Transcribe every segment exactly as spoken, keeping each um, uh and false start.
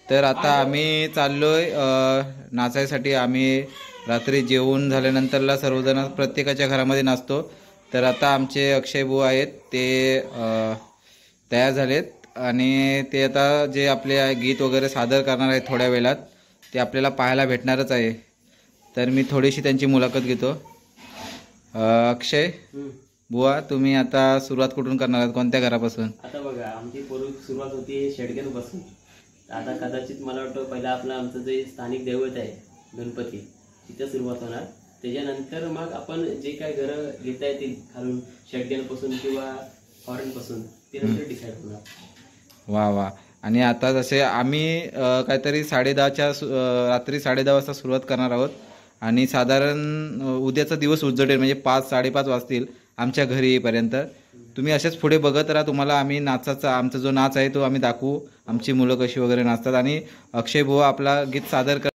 तर आता आम्ही चाललोय नाचायसाठी। आम्ही रात्री जेवून झाल्यानंतरला सर्वजण प्रत्येकाच्या घरामध्ये नाचतो। तर आता आमचे अक्षय भाऊ आहेत ते तयार झालेत आणि ते आता जे आपले गीत वगैरे सादर करणार आहेत थोड्या वेळात ते आपल्याला पाहायला भेटणारच आहे। तर मी थोडीशी त्यांची मुलाखत घेतो। अक्षय बुवा, तुम्ही आता सुरुवात कुठून करणार आहात, कोणत्या घरापासून? आता बघा, आमची पूर्वी सुरुवात होती शेडगेपासून। आता कदाचित मला वाटतं पहिला आपलं आमचं जे स्थानिक दैवत आहे गणपती तिथं सुरुवात होणार। त्याच्यानंतर मग आपण जे काय घरं घेता येतील खालून शेडगेपासून किंवा फॉरेनपासून ते नंतर डिसाईड होणार। वा वा। आणि आता जसे आम्ही काहीतरी साडे दहाच्या रात्री साडे दहा वाजता सुरुवात करणार आहोत आणि साधारण उद्याचा दिवस उजळेल म्हणजे पाच साडेपाच वाजतील आमच्या घरी येईपर्यंत। तुम्ही असेच पुढे बघत राहा, तुम्हाला आम्ही नाचाचा आमचा जो नाच आहे तो आम्ही दाखवू, आमची मुलं कशी वगैरे नाचतात। आणि अक्षय भाऊ आपला गीत सादर कर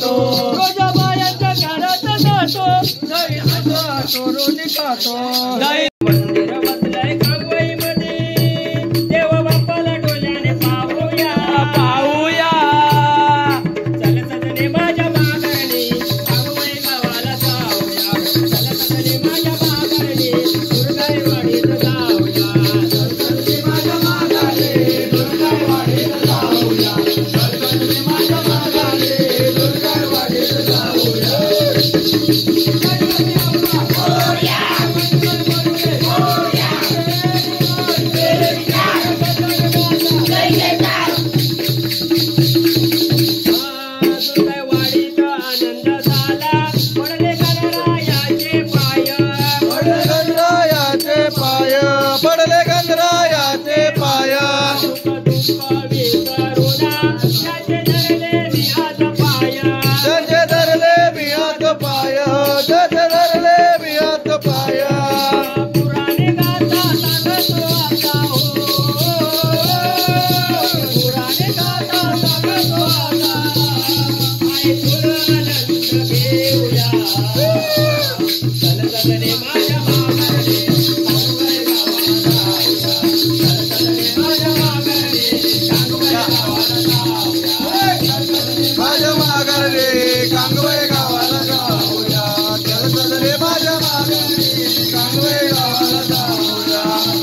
खातो रोजा बायांच्या घरात जातो दही असं चोरून खातो दही मंदिर बसलाय कांगवाई मध्ये देव बाप्पाला डोल्याने पाहूया पाहूया चल सजने माझ्या मागणी कांगवाई गावाला जाऊया चल सजने माझ्या मागणी दुर्गाईवाडीत जाऊया चल सजने माझ्या मागणी दुर्गाईवाडीत जाऊया चल सजने माझ्या मागणी दुर्गाईवाडीत जाऊया पडले गणरायाचे पाय जसे धरले बियात पाय जसे धरले बियात पाय पुराणे गाता सांगतो आता हो पुराणे गाता सांगतो आता आई तुला नंद घेऊया चल सजने माझ्या मागणे माझ्या माघारी कांगवे गावाला जाऊया चल सजने माझ्या माघारी कांगवे गावाला जाऊया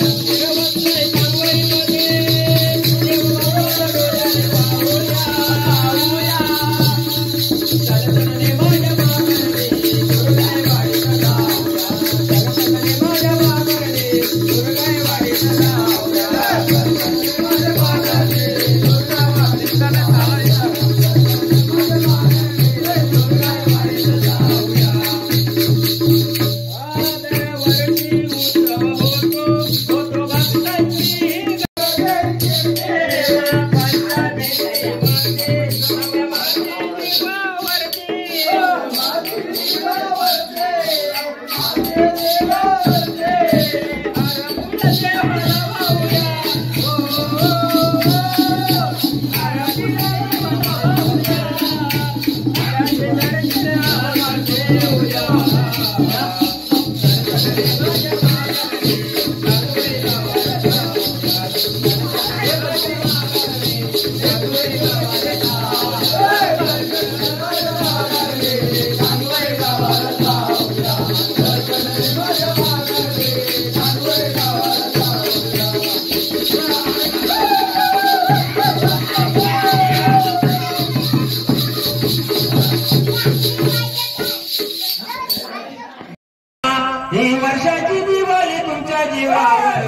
ही वर्षाची दिवाळी तुमच्या जीवावर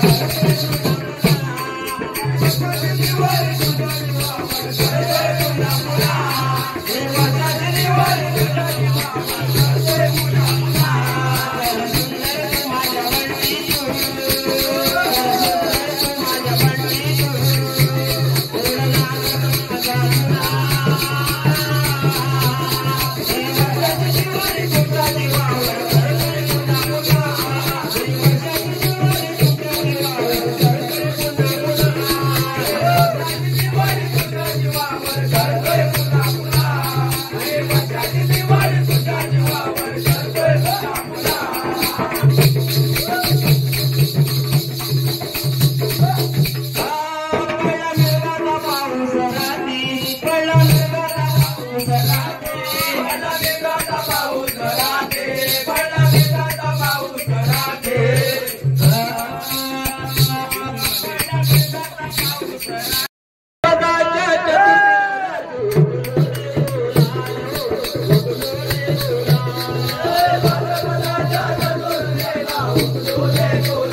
Go,